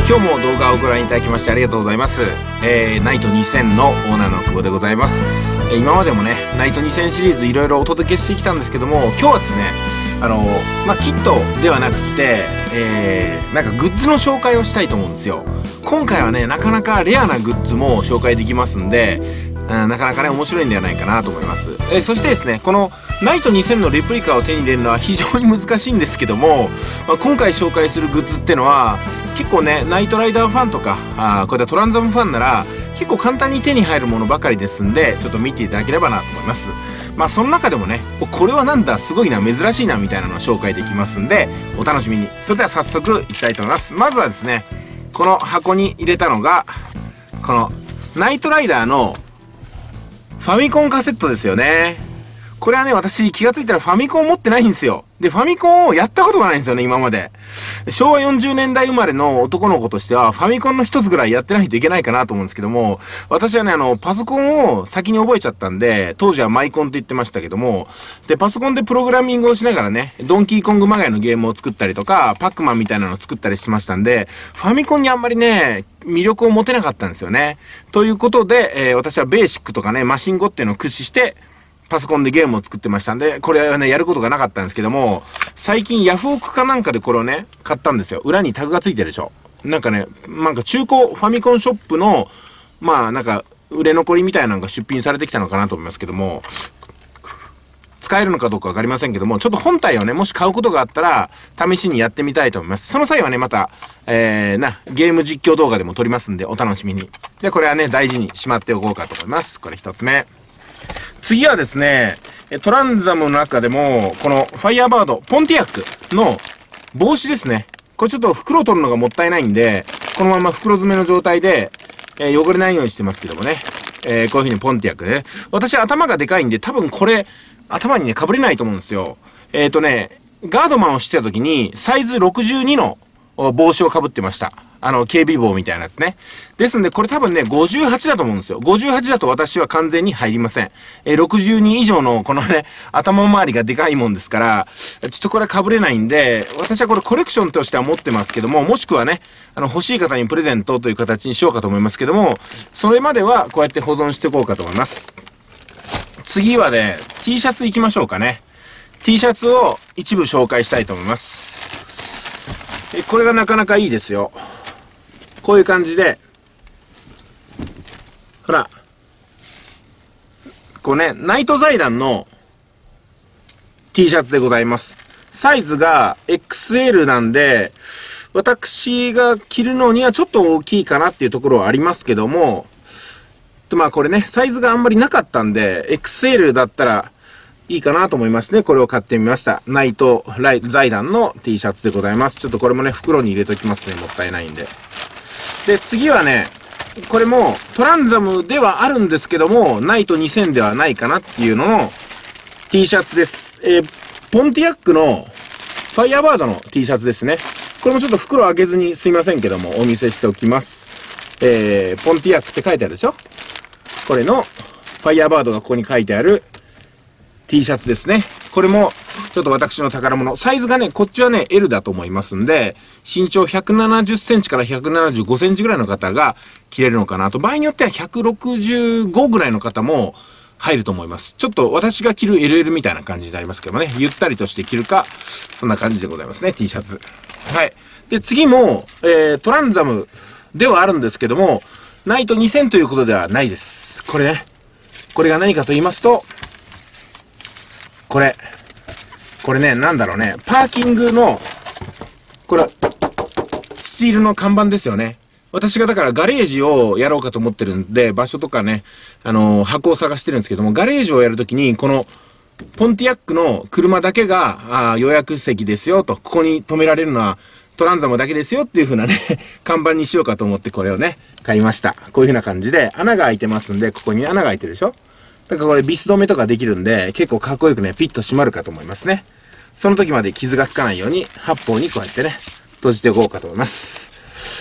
今日も動画をご覧いただきましてありがとうございます。ナイト2000のオーナーの久保でございます。今までもね、ナイト2000シリーズいろいろお届けしてきたんですけども、今日はですね、キットではなくて、なんかグッズの紹介をしたいと思うんですよ。今回はね、なかなかレアなグッズも紹介できますんで、なかなかね、面白いんではないかなと思います。そしてですね、このナイト2000のレプリカを手に入れるのは非常に難しいんですけども、今回紹介するグッズってのは、結構ね、ナイトライダーファンとか、こういったトランザムファンなら、結構簡単に手に入るものばかりですんで、ちょっと見ていただければなと思います。その中でもね、これはなんだ、すごいな、珍しいな、みたいなのを紹介できますんで、お楽しみに。それでは早速いきたいと思います。まずはですね、この箱に入れたのが、この、ナイトライダーのファミコンカセットですよね。これはね、私気がついたらファミコン持ってないんですよ。で、ファミコンをやったことがないんですよね、今まで。昭和40年代生まれの男の子としては、ファミコンの一つぐらいやってないといけないかなと思うんですけども、私はね、パソコンを先に覚えちゃったんで、当時はマイコンって言ってましたけども、で、パソコンでプログラミングをしながらね、ドンキーコングまがいのゲームを作ったりとか、パックマンみたいなのを作ったりしましたんで、ファミコンにあんまりね、魅力を持てなかったんですよね。ということで、私はベーシックとかね、マシン語っていうのを駆使して、パソコンでゲームを作ってましたんで、これはね、やることがなかったんですけども、最近ヤフオクかなんかでこれをね、買ったんですよ。裏にタグがついてるでしょ。なんかね、なんか中古ファミコンショップの、なんか、売れ残りみたいなのが出品されてきたのかなと思いますけども、使えるのかどうかわかりませんけども、ちょっと本体をね、もし買うことがあったら、試しにやってみたいと思います。その際はね、また、ゲーム実況動画でも撮りますんで、お楽しみに。で、これはね、大事にしまっておこうかと思います。これ一つ目。次はですね、トランザムの中でも、このファイヤーバード、ポンティアックの帽子ですね。これちょっと袋を取るのがもったいないんで、このまま袋詰めの状態で、汚れないようにしてますけどもね。こういう風にポンティアックね。私頭がでかいんで、多分これ、頭にね、被れないと思うんですよ。ガードマンをしてた時に、サイズ62の帽子を被ってました。警備帽みたいなやつね。ですんで、これ多分ね、58だと思うんですよ。58だと私は完全に入りません。62以上のこのね、頭周りがでかいもんですから、ちょっとこれは被れないんで、私はこれコレクションとしては持ってますけども、もしくはね、欲しい方にプレゼントという形にしようかと思いますけども、それまではこうやって保存していこうかと思います。次はね、T シャツ行きましょうかね。T シャツを一部紹介したいと思います。これがなかなかいいですよ。こういう感じで、ほら、こうね、ナイト財団の T シャツでございます。サイズが XL なんで、私が着るのにはちょっと大きいかなっていうところはありますけども、これね、サイズがあんまりなかったんで、XL だったらいいかなと思いましてね、これを買ってみました。ナイト財団の T シャツでございます。ちょっとこれもね、袋に入れときますね、もったいないんで。で、次はね、これもトランザムではあるんですけども、ナイト2000ではないかなっていうのの T シャツです。ポンティアックのファイヤーバードの T シャツですね。これもちょっと袋開けずにすいませんけども、お見せしておきます。ポンティアックって書いてあるでしょ？これのファイヤーバードがここに書いてある T シャツですね。これもちょっと私の宝物。サイズがね、こっちはね、L だと思いますんで、身長170センチから175センチぐらいの方が着れるのかなと。場合によっては165ぐらいの方も入ると思います。ちょっと私が着る LL みたいな感じになりますけどもね、ゆったりとして着るか、そんな感じでございますね、T シャツ。はい。で、次も、トランザムではあるんですけども、ナイト2000ということではないです。これね。これが何かと言いますと、これね、なんだろうね。パーキングの、これ、スチールの看板ですよね。私がだからガレージをやろうかと思ってるんで、場所とかね、箱を探してるんですけども、ガレージをやるときに、この、ポンティアックの車だけが、予約席ですよと、ここに止められるのは、トランザムだけですよっていう風なね、看板にしようかと思ってこれをね、買いました。こういう風な感じで、穴が開いてますんで、ここに穴が開いてるでしょ？だからこれビス止めとかできるんで、結構かっこよくね、ピッと閉まるかと思いますね。その時まで傷がつかないように、八方にこうやってね、閉じていこうかと思います。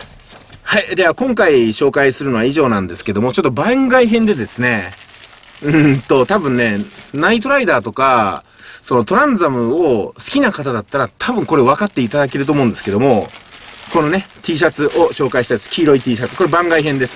はい。では、今回紹介するのは以上なんですけども、ちょっと番外編でですね、多分ね、ナイトライダーとか、そのトランザムを好きな方だったら多分これ分かっていただけると思うんですけども、 このね、T シャツを紹介したやつ、黄色い T シャツ。これ番外編です。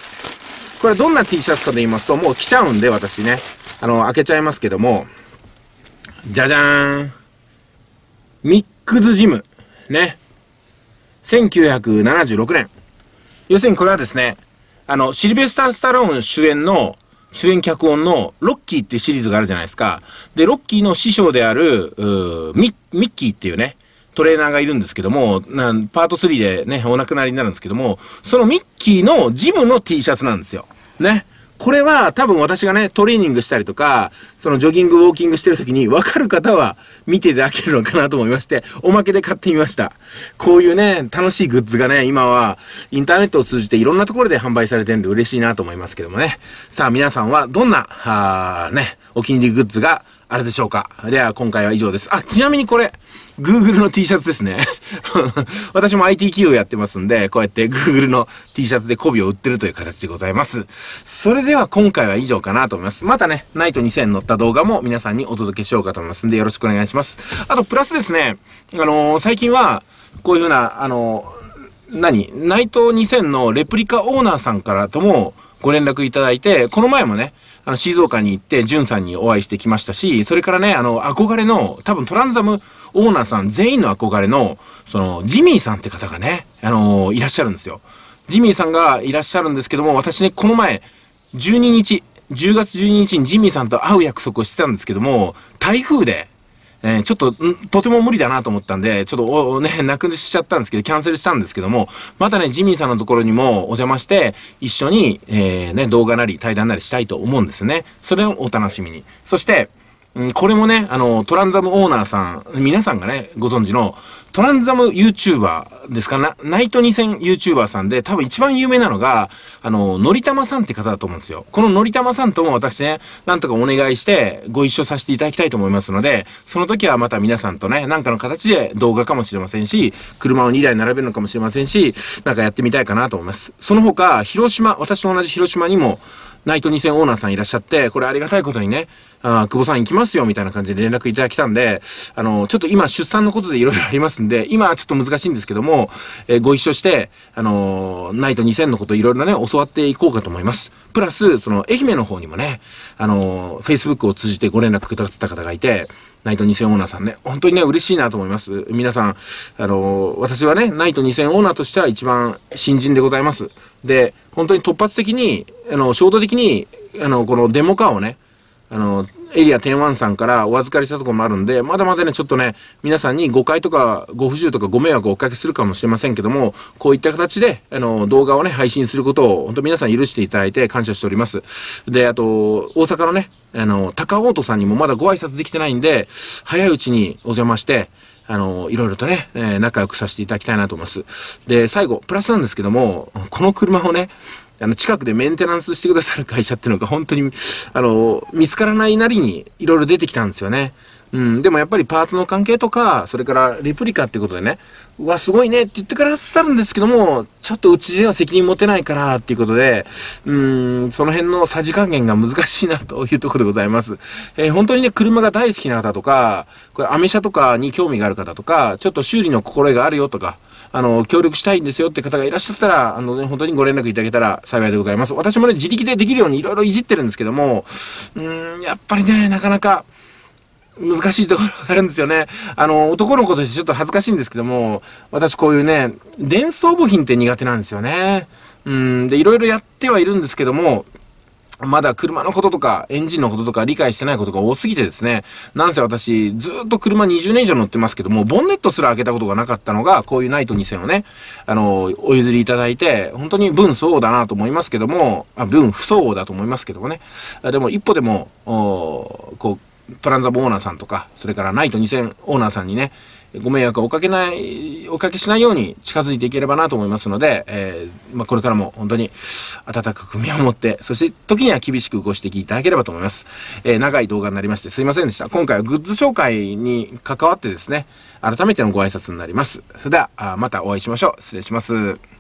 これどんな T シャツかと言いますと、もう着ちゃうんで、私ね。開けちゃいますけども、じゃじゃーん。ミックスジム。ね。1976年。要するにこれはですね、シルベスター・スタローン主演脚本のロッキーっていうシリーズがあるじゃないですか。で、ロッキーの師匠である、ミッキーっていうね、トレーナーがいるんですけども、パート3でね、お亡くなりになるんですけども、そのミッキーのジムの T シャツなんですよ。ね。これは多分私がね、トレーニングしたりとか、そのジョギング、ウォーキングしてる時に分かる方は見ていただけるのかなと思いまして、おまけで買ってみました。こういうね、楽しいグッズがね、今はインターネットを通じていろんなところで販売されてるんで嬉しいなと思いますけどもね。さあ皆さんはどんな、ね、お気に入りグッズがあるでしょうか。では今回は以上です。あ、ちなみにこれ、Google の T シャツですね。私も IT 企業やってますんで、こうやって Google の T シャツで媚びを売ってるという形でございます。それでは今回は以上かなと思います。またね、ナイト2000載った動画も皆さんにお届けしようかと思いますんで、よろしくお願いします。あと、プラスですね、最近は、こういうふうな、ナイト2000のレプリカオーナーさんからともご連絡いただいて、この前もね、静岡に行って、ジュンさんにお会いしてきましたし、それからね、憧れの、多分トランザムオーナーさん全員の憧れの、ジミーさんって方がね、いらっしゃるんですよ。ジミーさんがいらっしゃるんですけども、私ね、この前、10月12日にジミーさんと会う約束をしてたんですけども、台風で、ちょっと、とても無理だなと思ったんで、ちょっとね、なくしちゃったんですけど、キャンセルしたんですけども、またね、ジミーさんのところにもお邪魔して、一緒に、ね、動画なり対談なりしたいと思うんですね。それをお楽しみに。そして、これもね、トランザムオーナーさん、皆さんがね、ご存知の、トランザム YouTuber ですかな、ナイト2000 YouTuber さんで、多分一番有名なのが、のりたまさんって方だと思うんですよ。こののりたまさんとも私ね、なんとかお願いして、ご一緒させていただきたいと思いますので、その時はまた皆さんとね、なんかの形で動画かもしれませんし、車を2台並べるのかもしれませんし、なんかやってみたいかなと思います。その他、私と同じ広島にも、ナイト2000オーナーさんいらっしゃって、これありがたいことにね、久保さん行きますよみたいな感じで連絡いただきたんで、ちょっと今出産のことでいろいろありますんで、今はちょっと難しいんですけども、ご一緒して、ナイト2000のこといろいろね、教わっていこうかと思います。プラス、愛媛の方にもね、Facebook を通じてご連絡くださった方がいて、ナイト2000オーナーさんね、本当にね、嬉しいなと思います。皆さん、私はね、ナイト2000オーナーとしては一番新人でございます。で、本当に突発的に、衝動的に、このデモカーをね、エリア10-1さんからお預かりしたところもあるんで、まだまだね、ちょっとね、皆さんに誤解とかご不自由とかご迷惑をおかけするかもしれませんけども、こういった形で、動画をね、配信することを、本当皆さん許していただいて感謝しております。で、あと、大阪のね、高尾とさんにもまだご挨拶できてないんで、早いうちにお邪魔して、いろいろとね、仲良くさせていただきたいなと思います。で、最後、プラスなんですけども、この車をね、近くでメンテナンスしてくださる会社っていうのが本当に、見つからないなりにいろいろ出てきたんですよね。でもやっぱりパーツの関係とか、それからレプリカっていうことでね、うわ、すごいねって言ってくださるんですけども、ちょっとうちでは責任持てないからっていうことで、その辺のさじ加減が難しいなというところでございます。本当にね、車が大好きな方とか、これアメ車とかに興味がある方とか、ちょっと修理の心得があるよとか、協力したいんですよって方がいらっしゃったら、本当にご連絡いただけたら幸いでございます。私もね、自力でできるようにいろいろいじってるんですけども、やっぱりね、なかなか、難しいところがあるんですよね。男の子としてちょっと恥ずかしいんですけども、私こういうね、電装部品って苦手なんですよね。で、いろいろやってはいるんですけども、まだ車のこととか、エンジンのこととか理解してないことが多すぎてですね、なんせ私、ずっと車20年以上乗ってますけども、ボンネットすら開けたことがなかったのが、こういうナイト2000をね、お譲りいただいて、本当に分相応だなと思いますけども、分不相応だと思いますけどもね。でも一歩でも、こう、トランザムオーナーさんとか、それからナイト2000オーナーさんにね、ご迷惑をおかけしないように近づいていければなと思いますので、これからも本当に温かく見守って、そして時には厳しくご指摘いただければと思います。長い動画になりましてすいませんでした。今回はグッズ紹介に関わってですね、改めてのご挨拶になります。それでは、またお会いしましょう。失礼します。